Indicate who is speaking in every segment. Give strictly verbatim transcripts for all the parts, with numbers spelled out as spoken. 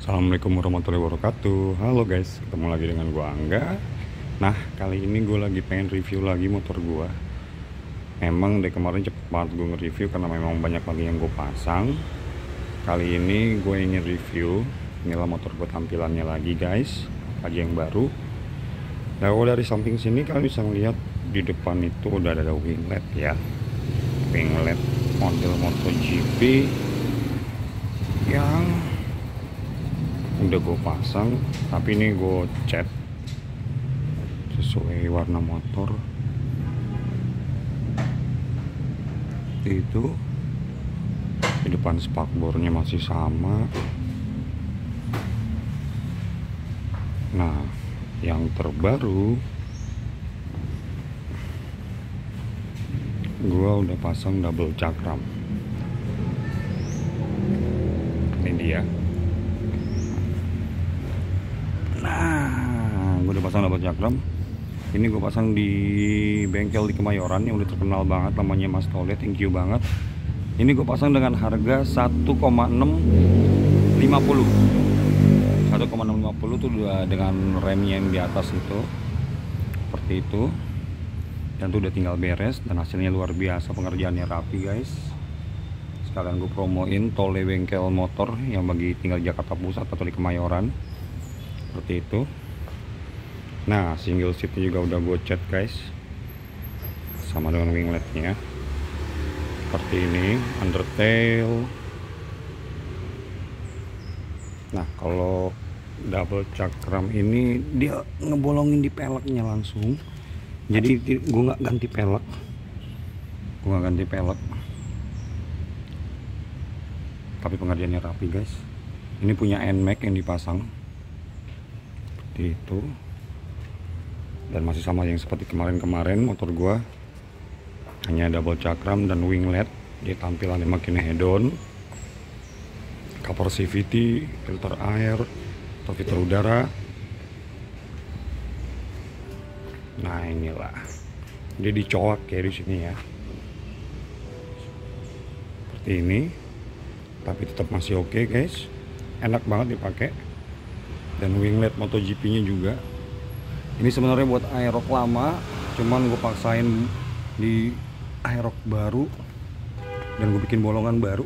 Speaker 1: Assalamualaikum warahmatullahi wabarakatuh. Halo guys, ketemu lagi dengan gua Angga. Nah, kali ini gue lagi pengen review lagi motor gua. Memang dari kemarin cepet banget gue nge-review karena memang banyak lagi yang gue pasang. Kali ini gue ingin review. Inilah motor gue tampilannya lagi guys, lagi yang baru. Nah, kalau dari samping sini kalian bisa melihat di depan itu udah ada winglet ya. Winglet model MotoGP yang udah gue pasang, tapi ini gue cat sesuai warna motor itu. Di depan spakbornya masih sama. Nah, yang terbaru gue udah pasang double cakram. Ini dia. Nah, gue udah pasang double cakram. Ini gue pasang di bengkel di Kemayoran yang udah terkenal banget, namanya Mas Tole. Thank you banget. Ini gue pasang dengan harga satu koma enam lima nol. satu koma enam lima nol tuh udah dengan remnya yang di atas itu. Seperti itu. Dan tuh udah tinggal beres dan hasilnya luar biasa, pengerjaannya rapi guys. Sekalian gue promoin Tole bengkel motor yang bagi tinggal di Jakarta Pusat atau di Kemayoran. Seperti itu. Nah, single seatnya juga udah gue cat guys, sama dengan wingletnya seperti ini, undertail. Nah, kalau double cakram ini dia ngebolongin di peleknya langsung, jadi gue nggak ganti pelek gue nggak ganti pelek tapi pengerjaannya rapi guys. Ini punya N M A X yang dipasang itu, dan masih sama yang seperti kemarin-kemarin motor gua, hanya double cakram dan winglet. Dia tampilannya makin hedon, cover C V T, filter air atau filter udara. Nah, inilah dia dicoak ya di sini ya, seperti ini, tapi tetap masih oke okay, guys, enak banget dipakai. Dan winglet MotoGP-nya juga. Ini sebenarnya buat aerok lama, cuman gue paksain di aerok baru dan gue bikin bolongan baru.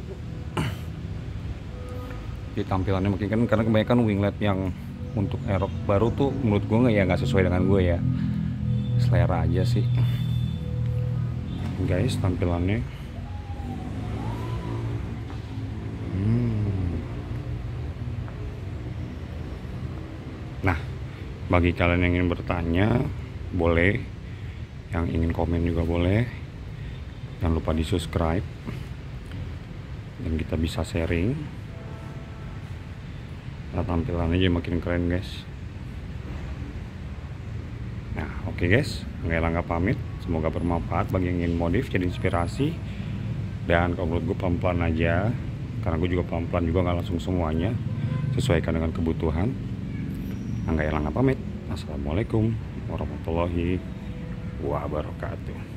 Speaker 1: Di tampilannya makin kan, karena kebanyakan winglet yang untuk aerok baru tuh menurut gue nggak ya nggak sesuai dengan gue ya, selera aja sih guys tampilannya. Nah, bagi kalian yang ingin bertanya boleh, yang ingin komen juga boleh. Jangan lupa di subscribe dan kita bisa sharing. Nah, tampilannya aja makin keren guys. Nah, oke okay guys, nggak langkah pamit. Semoga bermanfaat bagi yang ingin modif, jadi inspirasi. Dan kalau menurut gue pelan-pelan aja, karena gue juga pelan-pelan juga, nggak langsung semuanya, sesuaikan dengan kebutuhan. Angga Elangga pamit. Assalamualaikum warahmatullahi wabarakatuh.